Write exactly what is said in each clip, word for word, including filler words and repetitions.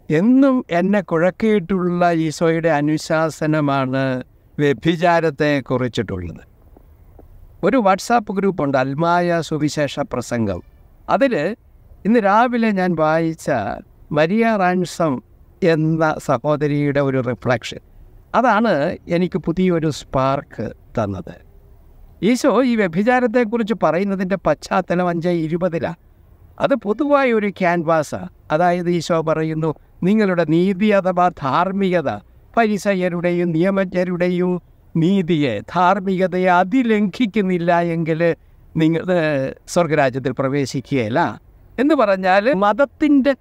എന്നും എന്നെ കുഴക്കിയിട്ടുള്ള ഈശോയുടെ അനുശാസനമാണ് വ്യഭിചാരത്തെ കുറിച്ചിട്ടുള്ളത്. ഒരു വാട്സാപ്പ് ഗ്രൂപ്പുണ്ട്, അൽമായ സുവിശേഷ പ്രസംഗം. അതിൽ ഇന്ന് രാവിലെ ഞാൻ വായിച്ച മരിയ റാൻസം എന്ന സഹോദരിയുടെ ഒരു റിഫ്ലക്ഷൻ, അതാണ് എനിക്ക് പുതിയൊരു സ്പാർക്ക് തന്നത്. ഈശോ ഈ വ്യഭിചാരത്തെക്കുറിച്ച് പറയുന്നതിൻ്റെ പശ്ചാത്തലം അഞ്ച് ഇരുപതിലാണ്. അത് പൊതുവായ ഒരു ക്യാൻവാസാണ്. അതായത് ഈശോ പറയുന്നു, നിങ്ങളുടെ നീതി അഥവാ ധാർമ്മികത, ഫരിസയരുടെയും നിയമജ്ഞരുടെയും നീതിയെ, ധാർമ്മികതയെ അതിലംഘിക്കുന്നില്ല എങ്കിൽ നിങ്ങൾ സ്വർഗരാജ്യത്തിൽ പ്രവേശിക്കുകയില്ല എന്ന് പറഞ്ഞാൽ മതത്തിൻ്റെ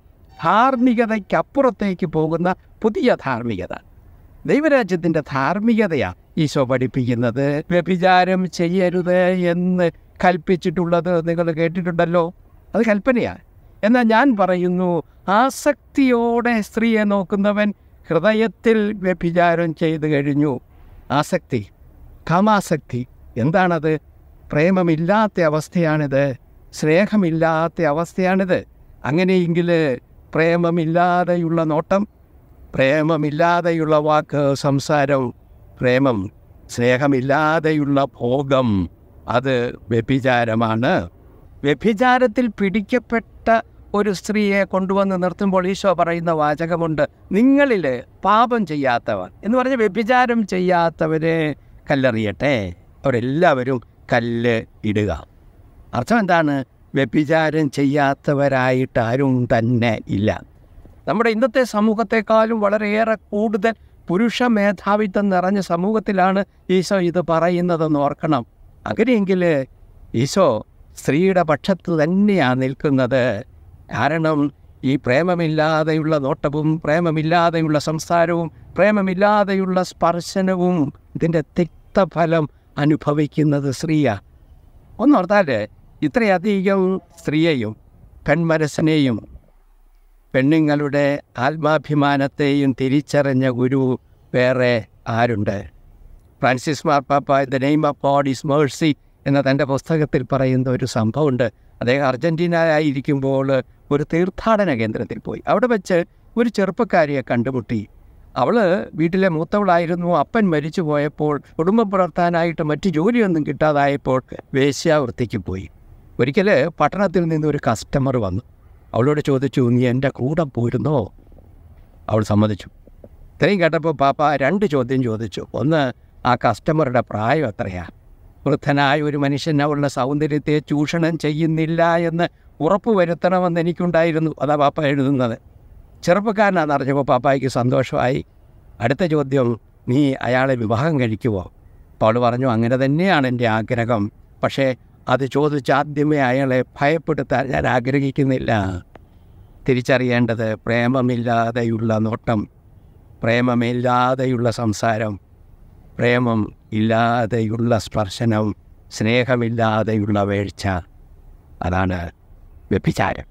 ധാർമ്മികതയ്ക്കപ്പുറത്തേക്ക് പോകുന്ന പുതിയ ധാർമ്മികത, ദൈവരാജ്യത്തിൻ്റെ ധാർമ്മികതയാണ് ഈശോ പഠിപ്പിക്കുന്നത്. വ്യഭിചാരം ചെയ്യരുത് എന്ന് കൽപ്പിച്ചിട്ടുള്ളത് നിങ്ങൾ കേട്ടിട്ടുണ്ടല്ലോ, അത് കൽപ്പനയാണ്. എന്നാൽ ഞാൻ പറയുന്നു, ആസക്തിയോടെ സ്ത്രീയെ നോക്കുന്നവൻ ഹൃദയത്തിൽ വ്യഭിചാരം ചെയ്തു കഴിഞ്ഞു. ആസക്തി, കാമാസക്തി എന്താണത്? പ്രേമമില്ലാത്ത അവസ്ഥയാണിത്, സ്നേഹമില്ലാത്ത അവസ്ഥയാണിത്. അങ്ങനെയെങ്കിൽ പ്രേമമില്ലാതെയുള്ള നോട്ടം, പ്രേമമില്ലാതെയുള്ള വാക്ക് സംസാരം, പ്രേമം സ്നേഹമില്ലാതെയുള്ള ഭോഗം, അത് വ്യഭിചാരമാണ്. വ്യഭിചാരത്തിൽ പിടിക്കപ്പെട്ട ഒരു സ്ത്രീയെ കൊണ്ടുവന്ന് നിർത്തുമ്പോൾ ഈശോ പറയുന്ന വാചകമുണ്ട്, നിങ്ങളിൽ പാപം ചെയ്യാത്തവർ എന്ന് പറഞ്ഞ് വ്യഭിചാരം ചെയ്യാത്തവരെ കല്ലെറിയട്ടെ. അവരെല്ലാവരും കല്ല് ഇടുക. അർത്ഥം എന്താണ്? വ്യഭിചാരം ചെയ്യാത്തവരായിട്ട് ആരും തന്നെ ഇല്ല. നമ്മുടെ ഇന്നത്തെ സമൂഹത്തെക്കാളും വളരെയേറെ കൂടുതൽ പുരുഷ മേധാവിത്വം നിറഞ്ഞ സമൂഹത്തിലാണ് ഈശോ ഇത് പറയുന്നതെന്ന് ഓർക്കണം. അങ്ങനെയെങ്കിൽ ഈശോ സ്ത്രീയുടെ പക്ഷത്ത് തന്നെയാണ് നിൽക്കുന്നത്. കാരണം ഈ പ്രേമമില്ലാതെയുള്ള നോട്ടവും പ്രേമമില്ലാതെയുള്ള സംസാരവും പ്രേമമില്ലാതെയുള്ള സ്പർശനവും ഇതിൻ്റെ തിക്തഫലം അനുഭവിക്കുന്നത് സ്ത്രീയാണ്. ഒന്നോർത്താൽ ഇത്രയധികം സ്ത്രീയെയും പെൺമനസ്സിനെയും പെണ്ണുങ്ങളുടെ ആത്മാഭിമാനത്തെയും തിരിച്ചറിഞ്ഞ ഗുരു വേറെ ആരുണ്ട്? ഫ്രാൻസിസ് മാർപ്പാപ്പ the name of God is mercy എന്ന തൻ്റെ പുസ്തകത്തിൽ പറയുന്ന ഒരു സംഭവമുണ്ട്. അദ്ദേഹം അർജൻറ്റീനയിലായിരിക്കുമ്പോൾ ഒരു തീർത്ഥാടന കേന്ദ്രത്തിൽ പോയി. അവിടെ വെച്ച് ഒരു ചെറുപ്പക്കാരിയെ കണ്ടുമുട്ടി. അവൾ വീട്ടിലെ മൂത്തവളായിരുന്നു. അപ്പൻ മരിച്ചു പോയപ്പോൾ കുടുംബം പുലർത്താനായിട്ട് മറ്റ് ജോലിയൊന്നും കിട്ടാതായപ്പോൾ വേശ്യാവൃത്തിക്ക് പോയി. ഒരിക്കൽ പട്ടണത്തിൽ നിന്നൊരു കസ്റ്റമർ വന്നു. അവളോട് ചോദിച്ചു, നീ എൻ്റെ കൂടെ പോയിരുന്നോ? അവൾ സമ്മതിച്ചു. ഇത്രയും കേട്ടപ്പോൾ പാപ്പ രണ്ട് ചോദ്യം ചോദിച്ചു. ഒന്ന്, ആ കസ്റ്റമറുടെ പ്രായം എത്രയാണ്? വൃദ്ധനായ ഒരു മനുഷ്യൻ അവളുടെ സൗന്ദര്യത്തെ ചൂഷണം ചെയ്യുന്നില്ല എന്ന് ഉറപ്പ് വരുത്തണമെന്ന് എനിക്കുണ്ടായിരുന്നു. അതാ പാപ്പ എഴുതുന്നത്. ചെറുപ്പക്കാരനാണെന്ന് അറിഞ്ഞപ്പോൾ പാപ്പായ്ക്ക് സന്തോഷമായി. അടുത്ത ചോദ്യം, നീ അയാളെ വിവാഹം കഴിക്കുമോ? അപ്പോൾ അവൾ പറഞ്ഞു, അങ്ങനെ തന്നെയാണ് എൻ്റെ ആഗ്രഹം. പക്ഷേ അത് ചോദിച്ച് ആദ്യമേ അയാളെ ഭയപ്പെടുത്താൻ ഞാൻ ആഗ്രഹിക്കുന്നില്ല. തിരിച്ചറിയേണ്ടത് പ്രേമമില്ലാതെയുള്ള നോട്ടം, പ്രേമമില്ലാതെയുള്ള സംസാരം, പ്രേമം ഇല്ലാതെയുള്ള സ്പർശനം, സ്നേഹമില്ലാതെയുള്ള വീഴ്ച, അതാണ് വ്യഭിചാരം.